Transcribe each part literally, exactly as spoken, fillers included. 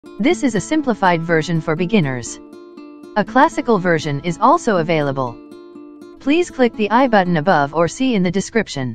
This is a simplified version for beginners. A classical version is also available. Please click the I button above or see in the description.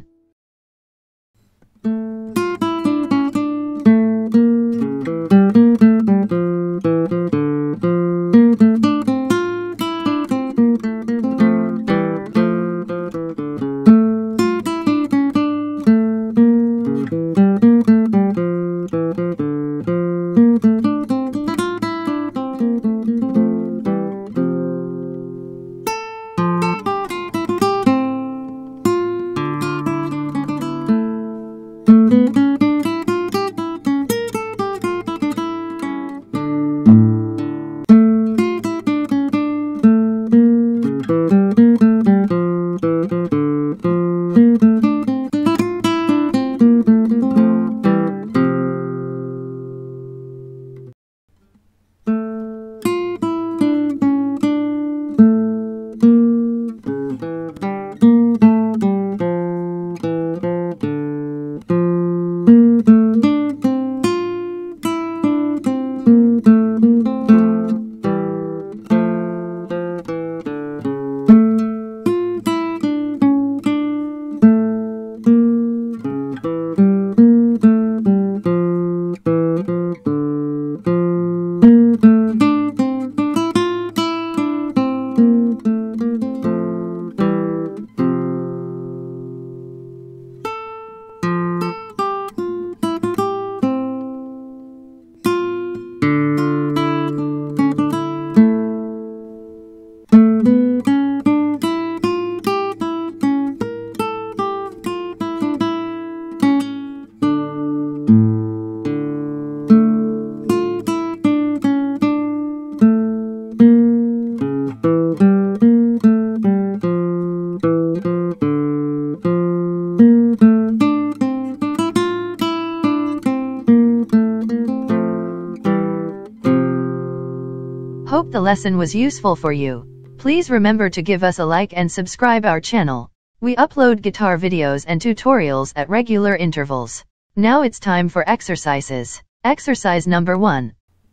Hope the lesson was useful for you. Please remember to give us a like and subscribe our channel. We upload guitar videos and tutorials at regular intervals. Now it's time for exercises. Exercise number one.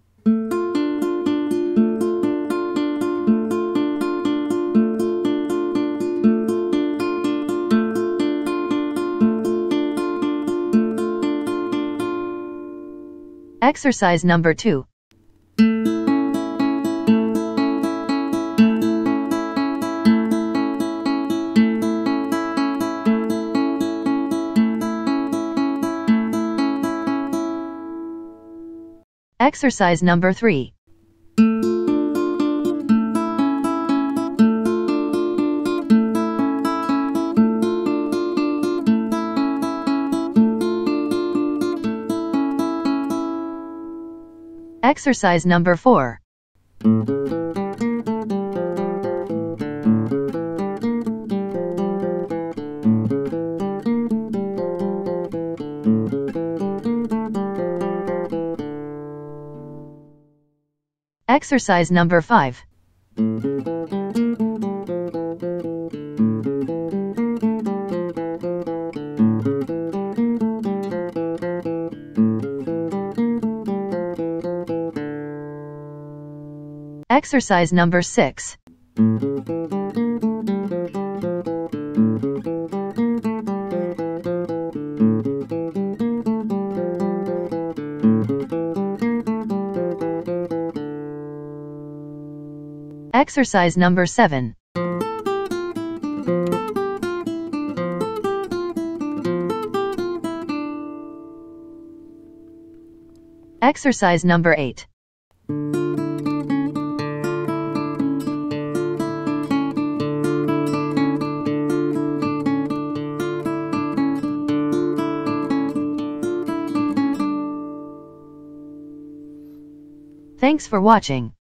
Exercise number two. Exercise number three. Exercise number four. Exercise number five. Exercise number six. Exercise number seven. Exercise number eight. Thanks for watching.